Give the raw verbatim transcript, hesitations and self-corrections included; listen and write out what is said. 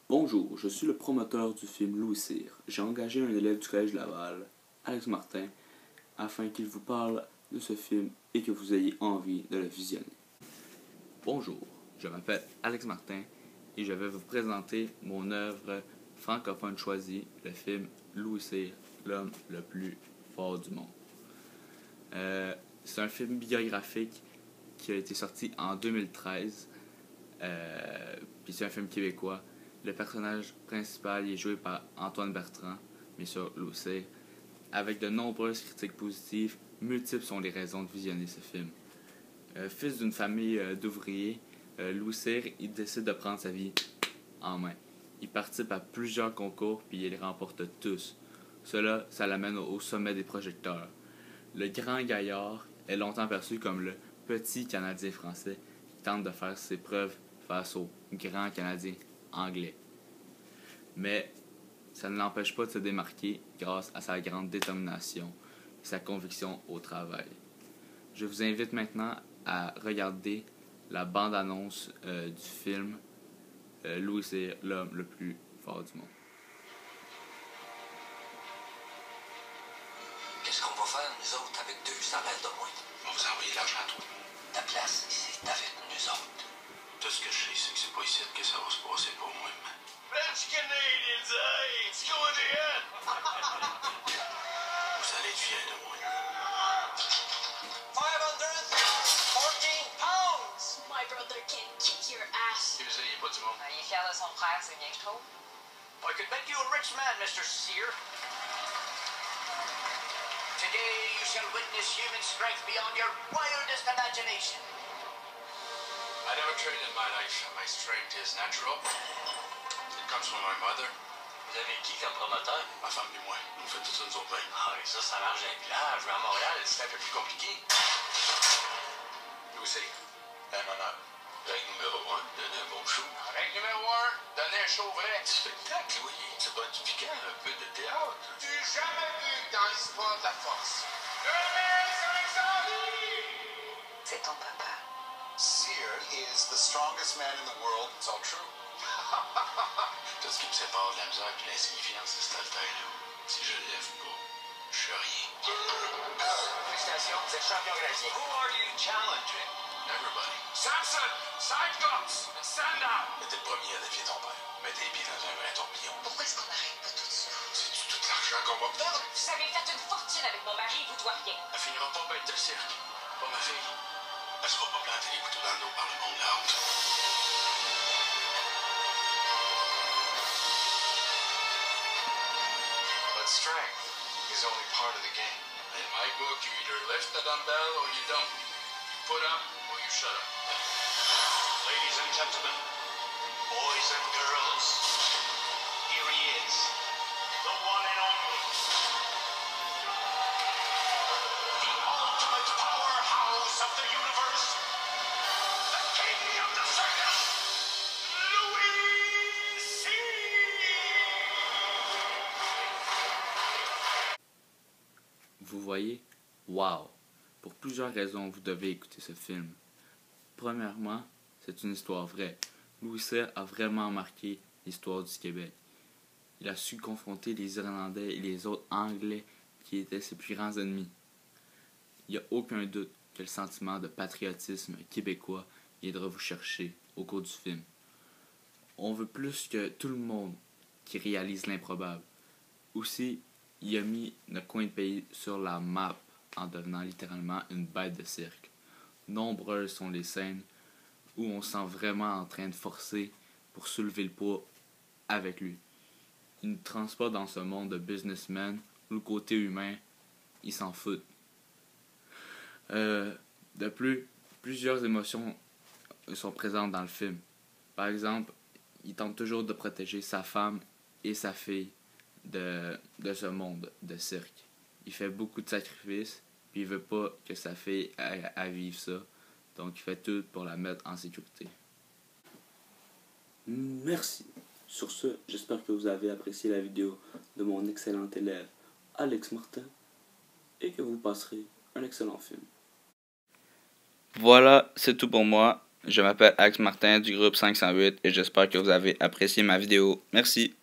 Bonjour, je suis le promoteur du film Louis Cyr. J'ai engagé un élève du Collège Laval, Alex Martin, afin qu'il vous parle de ce film et que vous ayez envie de le visionner. Bonjour, je m'appelle Alex Martin et je vais vous présenter mon œuvre francophone choisie, le film Louis Cyr, l'homme le plus fort du monde. Euh, c'est un film biographique qui a été sorti en deux mille treize, euh, puis c'est un film québécois. Le personnage principal est joué par Antoine Bertrand, bien sûr Louis Cyr. Avec de nombreuses critiques positives, multiples sont les raisons de visionner ce film. Euh, fils d'une famille euh, d'ouvriers, euh, Louis Cyr, il décide de prendre sa vie en main. Il participe à plusieurs concours puis il les remporte tous. Cela, ça l'amène au sommet des projecteurs. Le grand gaillard est longtemps perçu comme le petit Canadien français qui tente de faire ses preuves face au grand Canadien anglais. Mais ça ne l'empêche pas de se démarquer grâce à sa grande détermination et sa conviction au travail. Je vous invite maintenant à regarder la bande-annonce euh, du film euh, Louis Cyr, l'homme le plus fort du monde. Qu'est-ce qu'on va faire, nous autres, avec deux cents balles de moins? On va vous envoyer de l'argent à toi. Ta place, c'est avec nous autres. Tout ce que je sais, c'est que c'est pas ici que ça va se passer pour moi, mais... French Canadians, hey! It's going to end! Vous allez être fiers de moi. five hundred fourteen pounds! My brother can kick your ass. Vous allez pas du monde. Il est fier de son frère, c'est bien que je trouve. I could make you a rich man, Mister Cyr. Today you shall witness human strength beyond your wildest imagination. I never trained in my life, and my strength is natural. It comes from my mother. Vous avez qui comme promoteur? Ma femme et moi, on fait tout ça nous autres mêmes. Ah, et ça, ça marche un village. À Montréal, c'est un peu plus compliqué. Louis Cyr, un honneur. Règle numéro un, donner un bon show. Règle numéro un, donner un show vrai. Spectacle, oui. C'est pas du piquant, un peu de théâtre. Tu jamais vu dans l'histoire de la force. deux mille cinq cents livres! C'est ton papa. Cyr is the strongest man in the world. It's all true. Tout ce qui me sépare de la misère et de l'insignifiance, c'est cette alter-là. Si je lève pas, je suis rien. Félicitations, vous êtes champion canadien. Who are you challenging? Everybody. Samson, side guts, and stand out! Mais t'es le premier à défier ton père. Mets tes pieds dans un vrai tourbillon. Pourquoi est-ce qu'on n'arrête pas tout ça? C'est-tu tout l'argent qu'on va perdre? Vous avez fait une fortune avec mon mari, il vous doit rien. Elle finira pas bête de cirque. Pas ma fille. Elle se va pas planter les couteaux dans le dos par le monde de la honte. But strength is only part of the game. In my book, you either lift the dumbbell or you don't. You put up or you shut up. Ladies and gentlemen, boys and girls, here he is, the one and only, the ultimate powerhouse of the universe, the king of the circus, Louis Cyr! Vous voyez? Wow! Pour plusieurs raisons, vous devez écouter ce film. Premièrement, c'est une histoire vraie. Louis Cyr a vraiment marqué l'histoire du Québec. Il a su confronter les Irlandais et les autres Anglais qui étaient ses plus grands ennemis. Il n'y a aucun doute que le sentiment de patriotisme québécois viendra vous chercher au cours du film. On veut plus que tout le monde qui réalise l'improbable. Aussi, il a mis notre coin de pays sur la map en devenant littéralement une bête de cirque. Nombreuses sont les scènes où on se sent vraiment en train de forcer pour soulever le poids avec lui. Il ne transporte dans ce monde de businessmen où le côté humain, il s'en fout. Euh, de plus, plusieurs émotions sont présentes dans le film. Par exemple, il tente toujours de protéger sa femme et sa fille de, de ce monde de cirque. Il fait beaucoup de sacrifices, puis il veut pas que sa fille ait à vivre ça. Donc il fait tout pour la mettre en sécurité. Merci. Sur ce, j'espère que vous avez apprécié la vidéo de mon excellent élève Alex Martin et que vous passerez un excellent film. Voilà, c'est tout pour moi. Je m'appelle Alex Martin du groupe cinq cent huit et j'espère que vous avez apprécié ma vidéo. Merci.